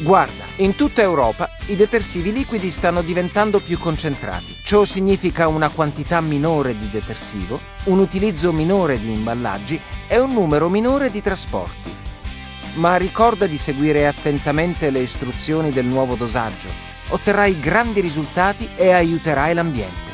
Guarda, in tutta Europa i detersivi liquidi stanno diventando più concentrati. Ciò significa una quantità minore di detersivo, un utilizzo minore di imballaggi e un numero minore di trasporti. Ma ricorda di seguire attentamente le istruzioni del nuovo dosaggio. Otterrai grandi risultati e aiuterai l'ambiente.